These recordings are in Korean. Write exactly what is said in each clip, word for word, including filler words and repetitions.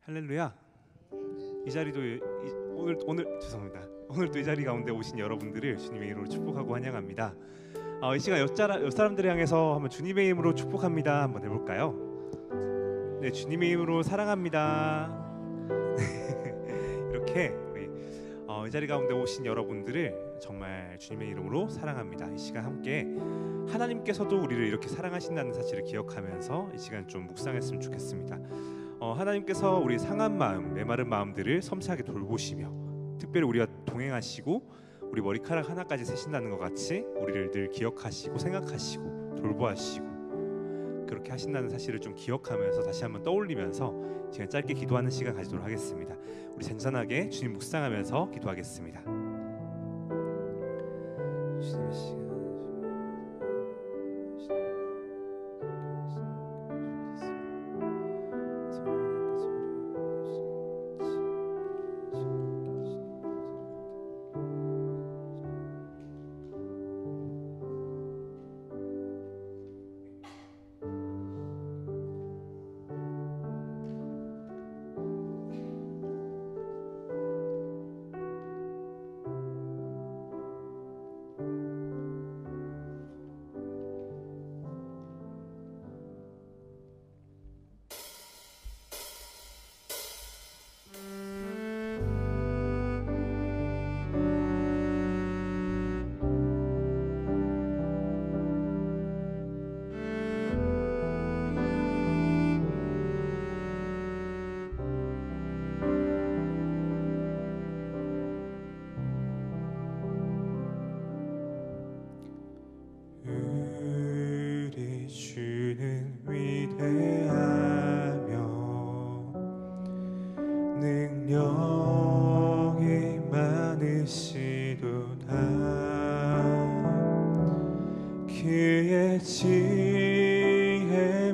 할렐루야. 이 자리도 이, 오늘 오늘 죄송합니다. 오늘 또 이 자리 가운데 오신 여러분들을 주님의 이름으로 축복하고 환영합니다. 어, 이 시간 옆, 자라, 옆 사람들을 향해서 한번 주님의 이름으로 축복합니다 한번 해볼까요? 네, 주님의 이름으로 사랑합니다. 이렇게 우리 어, 이 자리 가운데 오신 여러분들을 정말 주님의 이름으로 사랑합니다. 이 시간 함께 하나님께서도 우리를 이렇게 사랑하신다는 사실을 기억하면서 이 시간 좀 묵상했으면 좋겠습니다. 어, 하나님께서 우리 상한 마음, 메마른 마음들을 섬세하게 돌보시며 특별히 우리와 동행하시고 우리 머리카락 하나까지 세신다는 것 같이 우리를 늘 기억하시고 생각하시고 돌보아주시고 그렇게 하신다는 사실을 좀 기억하면서 다시 한번 떠올리면서 지금 짧게 기도하는 시간 가지도록 하겠습니다. 우리 잔잔하게 주님 묵상하면서 기도하겠습니다. 주님의 시간 그의 지혜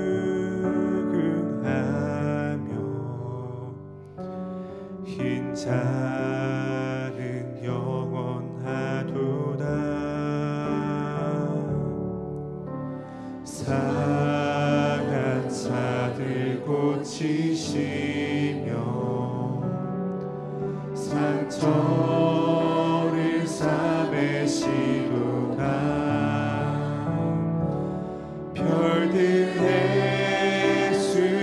무궁하며 흰 자는 영원하도다. 상한 자들 고치시며 상처를 싸매시도다. 별들의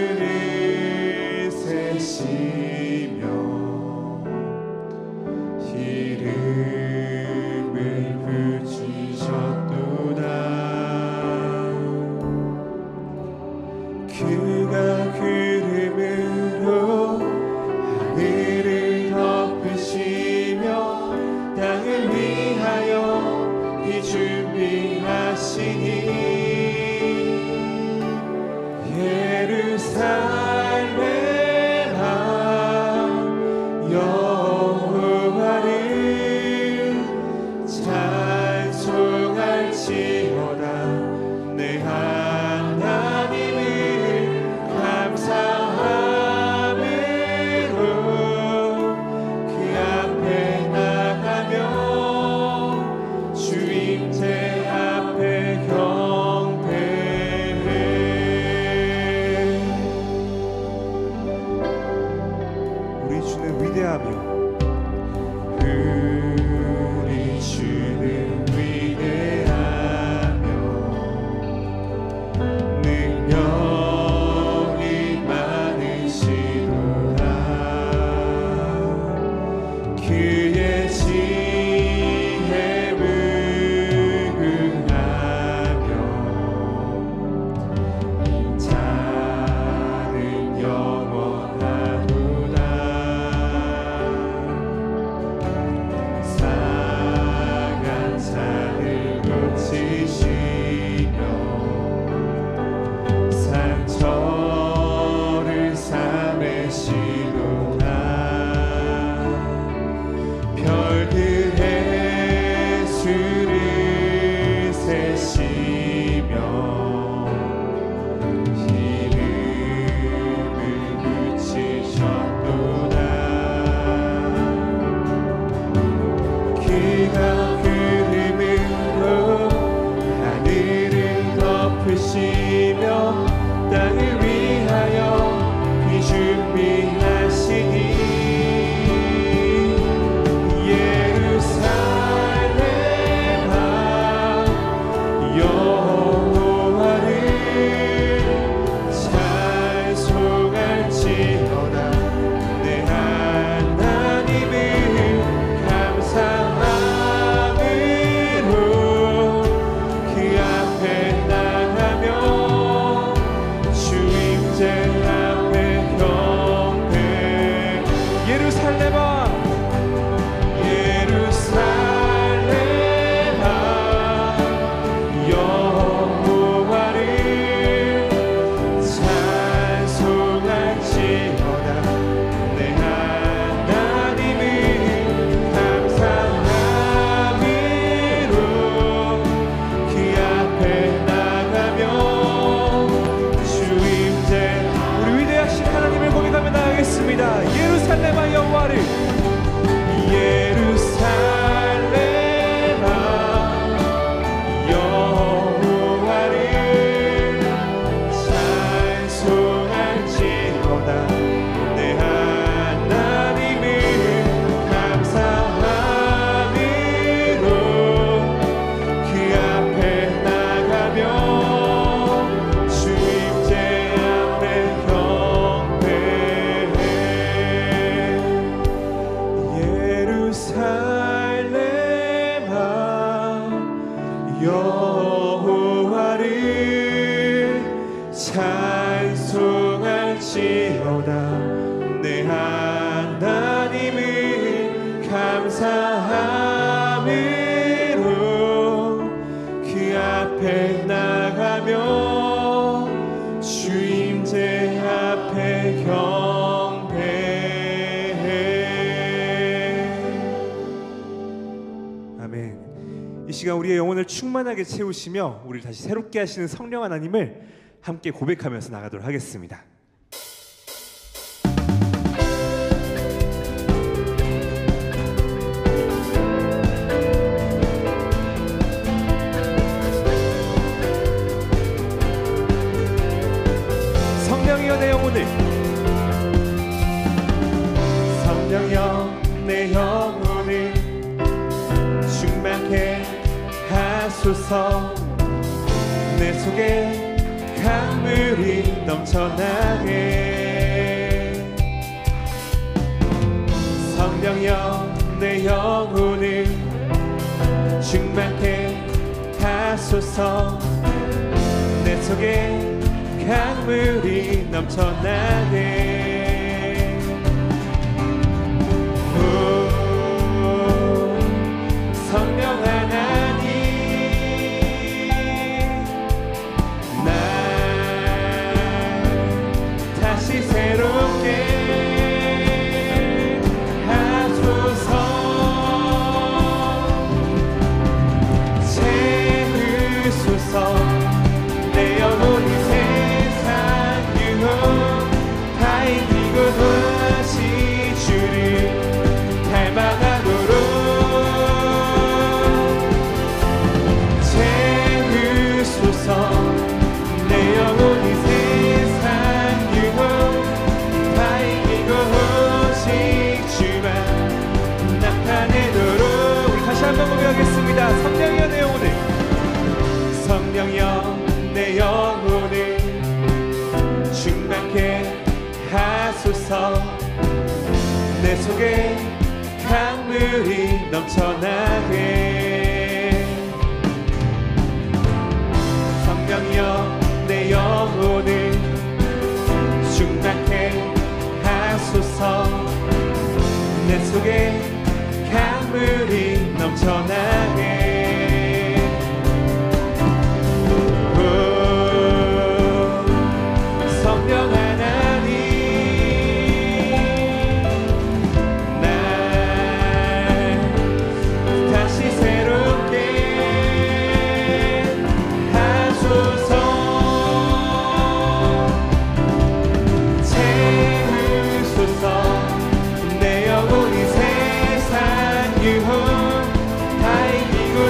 수를 세시며 이름을 붙이셨도다. 그가 구름으로 하늘을 덮으시며 땅을 위하여 이 준비하시니 예루살렘아 여호와를 찬송할지어다. 내 하나님을 감사함으로 그 앞에 나가며 주임제 앞에 경배해. 우리 주는 위대하며 우리 주는 위대하며 능력이 많으시도다. 그의 지혜 무궁하며 자는 영원하도다. 이 시간 우리의 영혼을 충만하게 채우시며 우리를 다시 새롭게 하시는 성령 하나님을 함께 고백하면서 나가도록 하겠습니다. 성령이여 내 영혼을, 성령이여 내 영혼을 충만케 하소서. 내 속에 강물이 넘쳐나게. 성령이여 내 영혼을 충만케 하소서. 내 속에 강물이 넘쳐나게. 오, 성령 하나님, 날 다시 새롭게 하소서. 채우소서. 내 영혼이 세상 유혹 다 이기고 다시 주를 닮아가도록 채우소서. 내 영혼이 세상 유혹 다 이기고 오직 주만 나타내도록. 우리 다시 한번 고백하겠습니다. 성령이여 내 영혼을, 성령이여 내 영혼을 충만케 하소서. 내 속에 강물이 넘쳐나게. 성령이여 내 영혼을 충만케 하소서. 내 속에 강물이 넘쳐나게. 성령 하나님, 날 다시 새롭게 하소서. 채우소서. 내 영혼이 세상 유혹 다 이기고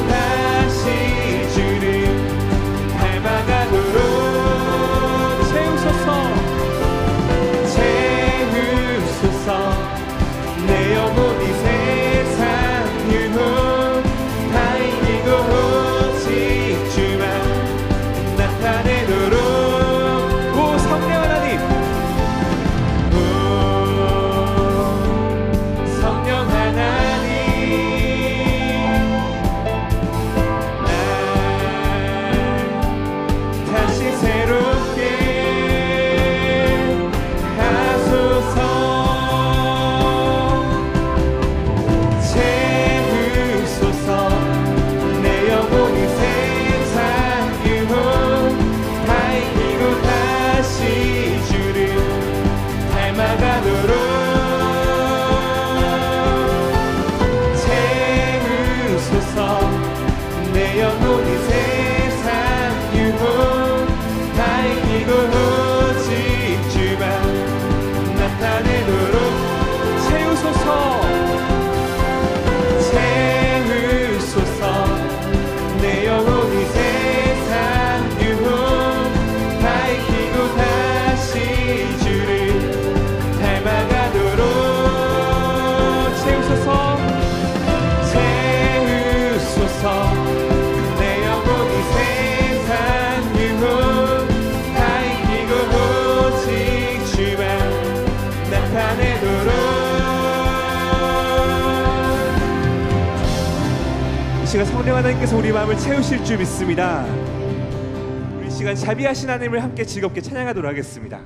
시간 성령 하나님께서 우리 마음을 채우실 줄 믿습니다. 우리 시간 자비하신 하나님을 함께 즐겁게 찬양하도록 하겠습니다.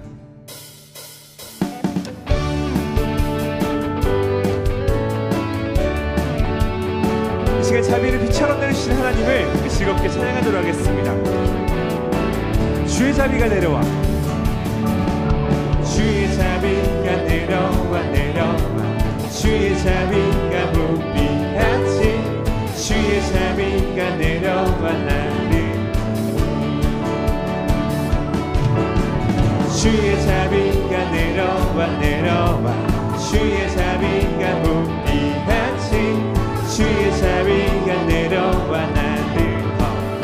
이 시간 자비를 빛처럼 내리시는 하나님을 즐겁게 찬양하도록 하겠습니다. 주의 자비가 내려와, 주의 자비가 내려와 내려와, 주의 자비가 무비하지, 주의 자비가 내려와 나를, 주의 자비가 내려와 내려와, 주의 자비가 무비하지, 주의 자비가 내려와 나를 걷네.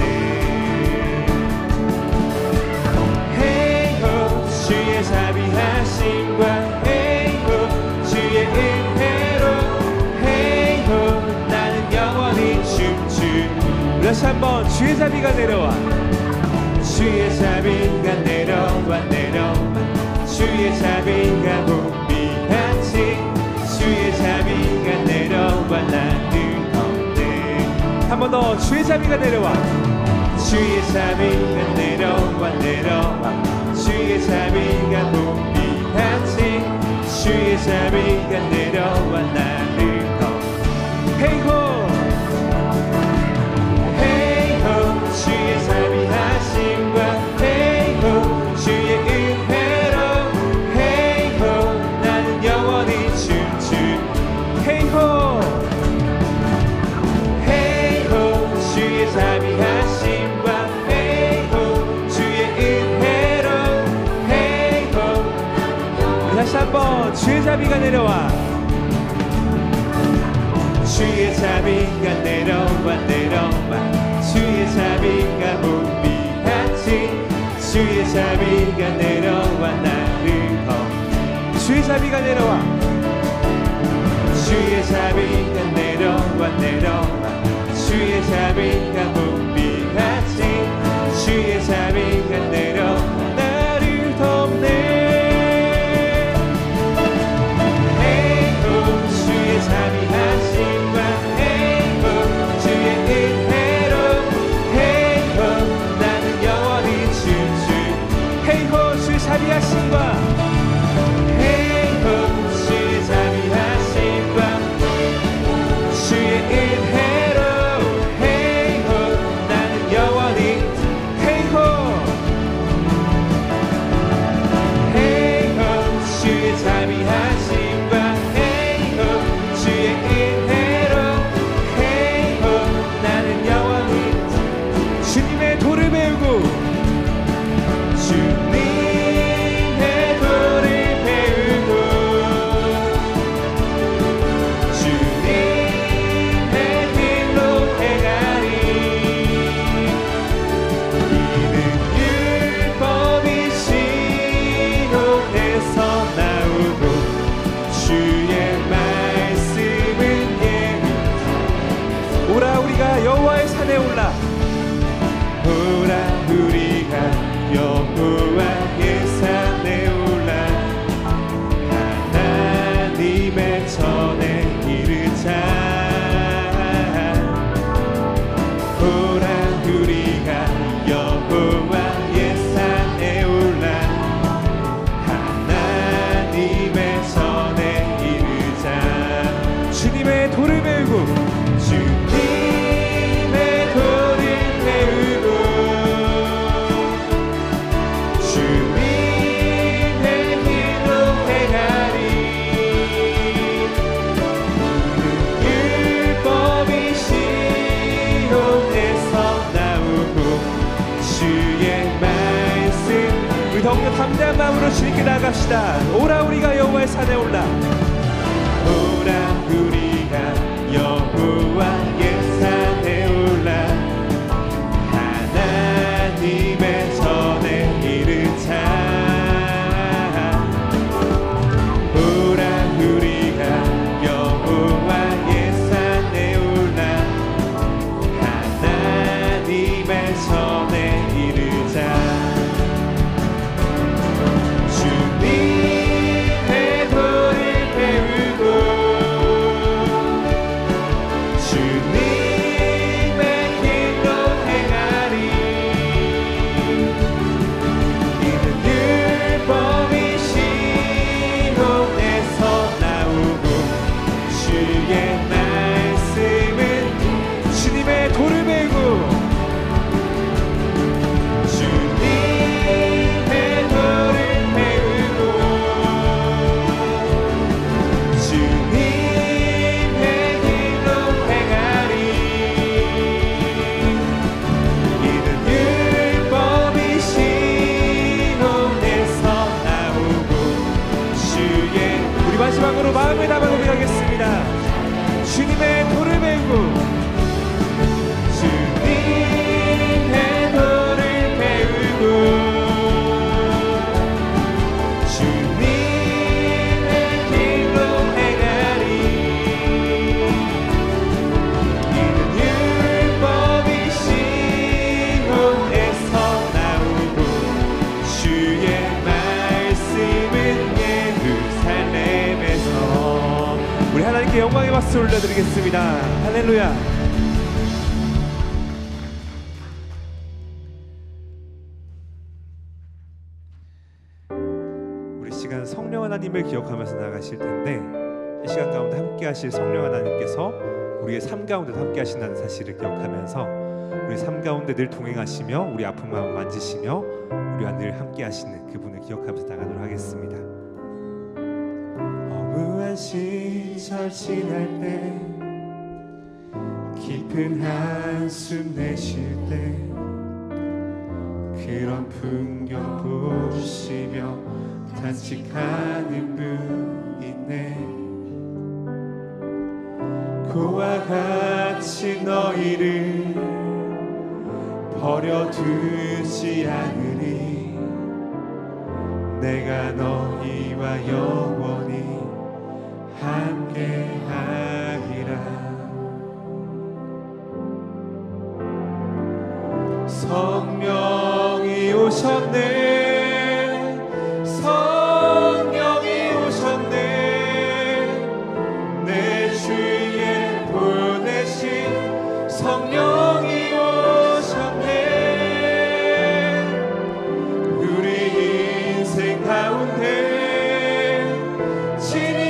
헤이호 주의 자비하심과 헤이호 주의 은혜로, 헤이호 나는 영원히 춤추. 다시 한번 주의 자비가 내려와, 주의 자비가 내려와 내려와, 주의 자비가 무비하지, 주의 자비가 내려와 나를 걷네. 한 번 더 주의 자비가 내려와, 주의 자비가 내려와 내려와, 주의 자비가 무비하지, 주의 자비가 내려와 나를 걷네. 헤이호 헤이호 주의 자비하심과 헤이호 주의 은혜로, 헤이호 나는 영원히 춤추. 헤이호 헤이호 주의 자비하심과 헤이호 주의 은혜로, 헤이호. 다시 한번 주의 자비가 내려와, 주의 자비가 내려와 내려와, 주의 자비가 무비하지, 주의 자비가 내려와 나를 걷네. 주의 자비가 내려와, 주의 자비가 내려와 내려와, 주의 자비가 무비하지, 주의 자비가 내려와 나를 덮네. 헤이호 주의 자비하심과 헤이호 주의 은혜로, 헤이호 나는 영원히 춤추. 헤이호 주의 자비하심과 헤이호 주의 자비하심과 주의 은혜로, 헤이호 나는 영원히, 헤이호 헤이호 주의 자비하심과 헤이호 주의 은혜로, 헤이호 나는 영원히. 주님의 도를 배우고, 주님의 도를 배우고, 주님의 길로 행하리. 이는 율법이 시온에서 나오고, 주의 말씀은 예루. 오라 우리가 여호와의 산에 올라, 오라 우리가 여호와의 산에 올라, 하나님의 전에 이르자. 오라 우리가 여호와의 산에 올라, 하나님의 전에 이르자. 주님의 도를 배우고, 주님의 도를 배우고, 주님의 길로 행하리. 율법이 시온에서 나오고, 주의 말씀. 우리 더욱더 담대한 마음으로 주님께 나아갑시다. 오라 우리가 여호와의 산에 올라, 오라 우리가 여호와의 산에 올라, 하나님의 전에 이르자. 오라 우리가 여호와의 산에 올라, 하나님의 전에 이르자. 주님의 도를 배우고, 주님 영광의 박수 올려드리겠습니다. 할렐루야. 우리 시간 성령 하나님을 기억하면서 나가실 텐데, 이 시간 가운데 함께 하실 성령 하나님께서 우리의 삶 가운데도 함께 하신다는 사실을 기억하면서 우리 삶 가운데 늘 동행하시며 우리 아픈 마음 만지시며 우리와 늘 함께 하시는 그분을 기억하면서 나가도록 하겠습니다. 허무한 시절 지날 때, 깊은 한숨 내쉴 때, 그런 풍경 보시며 단식하는 분 있네. 그와 같이 너희를 버려두지 않으리. 내가 너희와 영원히 함께하리라. 성령이 오셨네. 성령이 오셨네. 내 주위에 보내신 성령이 오셨네. 우리 인생 가운데 친히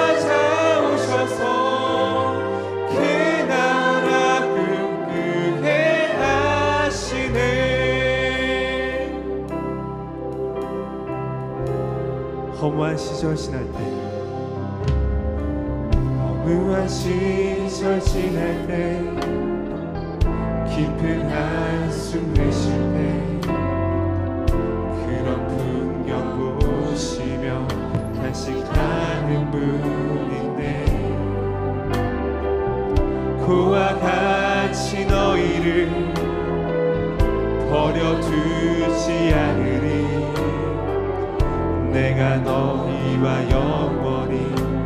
찾아오셔서 그 나라 꿈꾸게 하시네. 허무한 시절 지날 때, 허무한 시절 지날 때, 깊은 한숨 내쉴 때, 그런 풍경 보시며 단식하는 분인데, 그와 같이 너희를 버려두지 않으리. 내가 너희와 영원히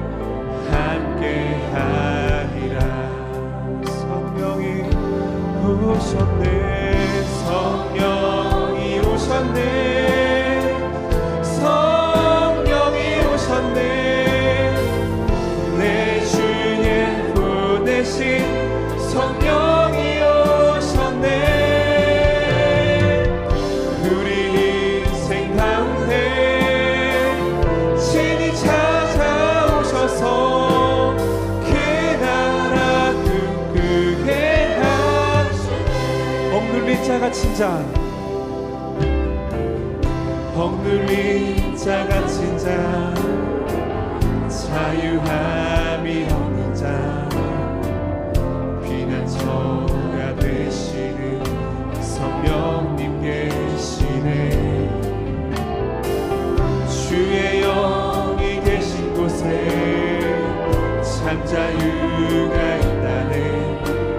함께하리라. 성령이 오셨네. 성령이 오셨네. 성령이 오셨네. 내 주에 보내신 성령이 오셨네. 우리 인생 가운데 친히 찾아오셔서 그 나라 꿈꾸게 하시네. 억눌린 자 갇힌 자, 억눌린 자 갇힌 자, 자유함이 없는 자, 피난처가 되시는 성령님 계시네. 주의 영이 계신 곳에 참 자유가 있다네.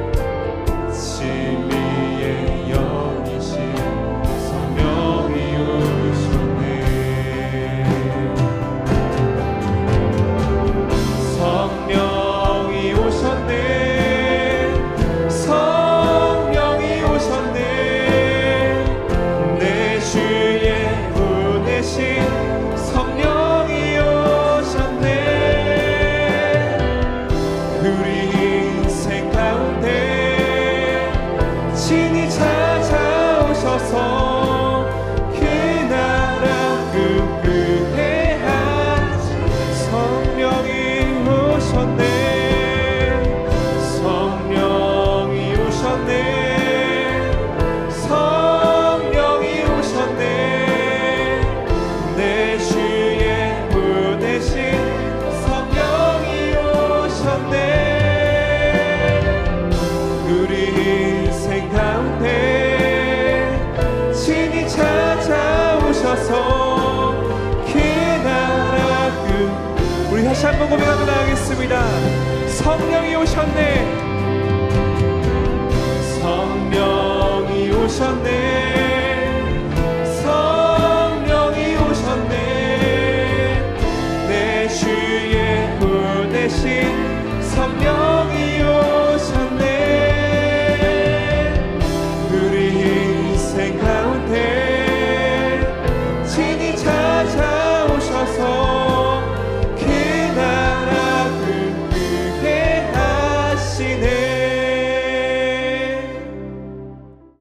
진리의 영이신 성령이 오셨네. 성령이 오셨네. 성령이 오셨네. 내 주에 보내신 성령이 오셨네. 우리 인생 가운데 친히 찾아오셔서 그 나라 꿈꾸게 하시네. 성령이 오셨네. 성령이 오셨네. 성령이 오셨네. 내 주에 보내신 성령이 오셨네. 우리 인생 가운데 친히 찾아오셔서 그 나라 꿈. 우리 다시 한번 고백하고 나가겠습니다. 성령이 오셨네. 성령이 오셨네.